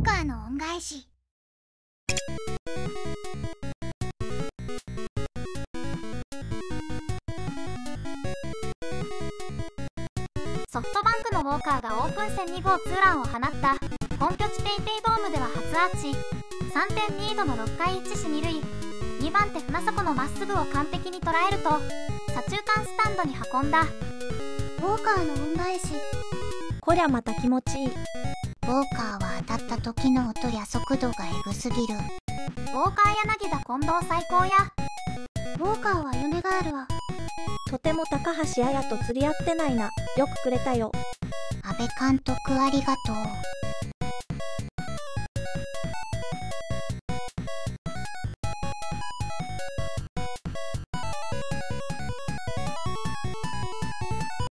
カーの恩返し。ソフトバンクのウォーカーがオープン戦2号ツーランを放った本拠地ペイペイドームでは初アーチ。3点リードの6回1死2塁、2番手船迫のまっすぐを完璧に捉えると左中間スタンドに運んだ。ウォーカーの恩返し。 こりゃまた気持ちいい。 ウォーカーは当たった時の音や速度がエグすぎる。 ウォーカー柳田近藤最高や。 ウォーカーは夢があるわ。 とても高橋彩と釣り合ってないな。よくくれたよ。 阿部監督ありがとう。